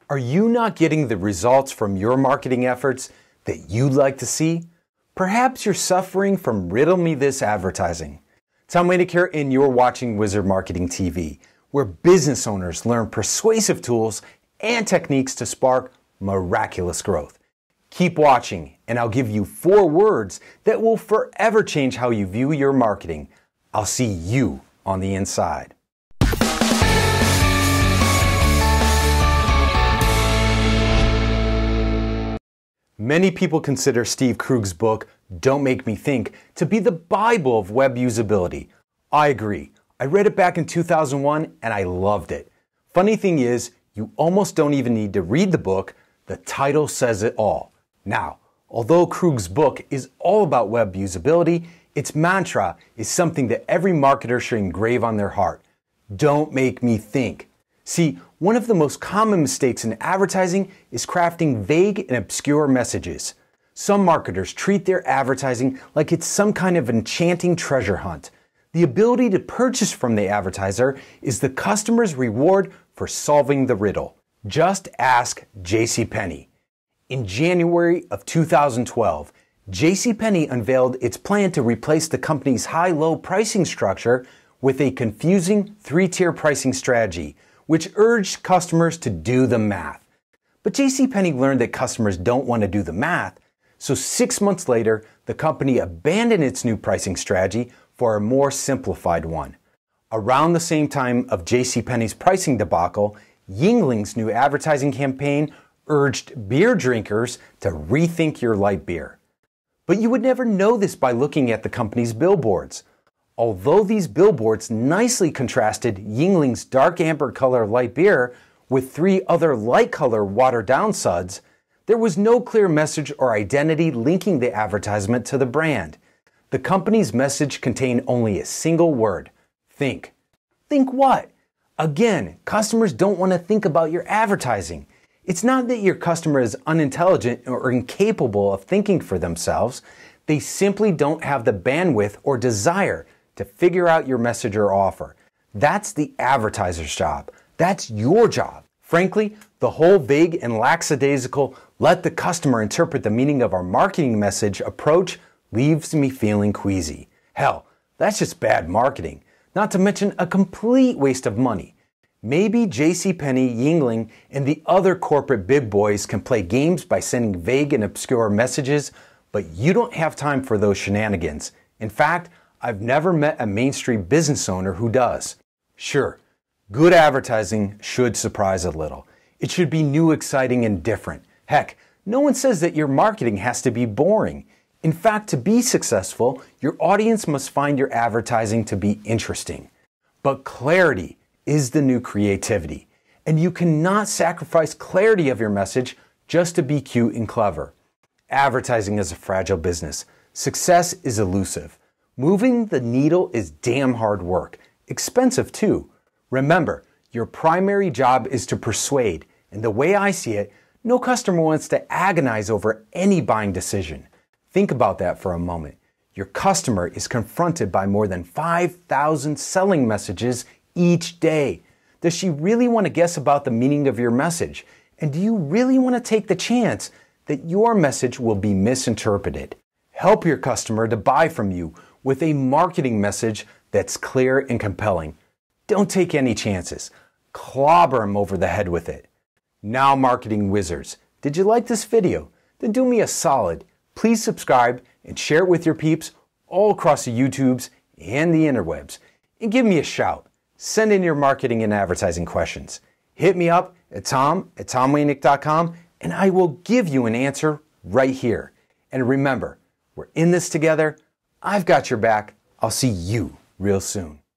Are you not getting the results from your marketing efforts that you'd like to see? Perhaps you're suffering from riddle me this advertising. Tom Wanek here, and you're watching Wizard Marketing TV, where business owners learn persuasive tools and techniques to spark miraculous growth. Keep watching, and I'll give you 4 words that will forever change how you view your marketing. I'll see you on the inside. Many people consider Steve Krug's book, Don't Make Me Think, to be the Bible of web usability. I agree. I read it back in 2001 and I loved it. Funny thing is, you almost don't even need to read the book. The title says it all. Now, although Krug's book is all about web usability, its mantra is something that every marketer should engrave on their heart. Don't make me think. See, one of the most common mistakes in advertising is crafting vague and obscure messages. Some marketers treat their advertising like it's some kind of enchanting treasure hunt. The ability to purchase from the advertiser is the customer's reward for solving the riddle. Just ask JCPenney. In January of 2012, JCPenney unveiled its plan to replace the company's high-low pricing structure with a confusing 3-tier pricing strategy, which urged customers to do the math. But JCPenney learned that customers don't want to do the math, so 6 months later, the company abandoned its new pricing strategy for a more simplified one. Around the same time of JCPenney's pricing debacle, Yuengling's new advertising campaign urged beer drinkers to rethink your light beer. But you would never know this by looking at the company's billboards. Although these billboards nicely contrasted Yuengling's dark amber color light beer with 3 other light color watered down suds, there was no clear message or identity linking the advertisement to the brand. The company's message contained only a single word: think. Think what? Again, customers don't want to think about your advertising. It's not that your customer is unintelligent or incapable of thinking for themselves. They simply don't have the bandwidth or desire to figure out your message or offer. That's the advertiser's job. That's your job. Frankly, the whole vague and lackadaisical let the customer interpret the meaning of our marketing message approach leaves me feeling queasy. Hell, that's just bad marketing, not to mention a complete waste of money. Maybe JCPenney, Yuengling, and the other corporate big boys can play games by sending vague and obscure messages, but you don't have time for those shenanigans. In fact, I've never met a Main Street business owner who does. Sure, good advertising should surprise a little. It should be new, exciting, and different. Heck, no one says that your marketing has to be boring. In fact, to be successful, your audience must find your advertising to be interesting. But clarity is the new creativity, and you cannot sacrifice clarity of your message just to be cute and clever. Advertising is a fragile business. Success is elusive. Moving the needle is damn hard work, expensive too. Remember, your primary job is to persuade, and the way I see it, no customer wants to agonize over any buying decision. Think about that for a moment. Your customer is confronted by more than 5,000 selling messages each day. Does she really want to guess about the meaning of your message? And do you really want to take the chance that your message will be misinterpreted? Help your customer to buy from you with a marketing message that's clear and compelling. Don't take any chances. Clobber them over the head with it. Now, marketing wizards, did you like this video? Then do me a solid. Please subscribe and share it with your peeps all across the YouTubes and the interwebs. And give me a shout. Send in your marketing and advertising questions. Hit me up at tom@tomwanek.com and I will give you an answer right here. And remember, we're in this together. I've got your back. I'll see you real soon.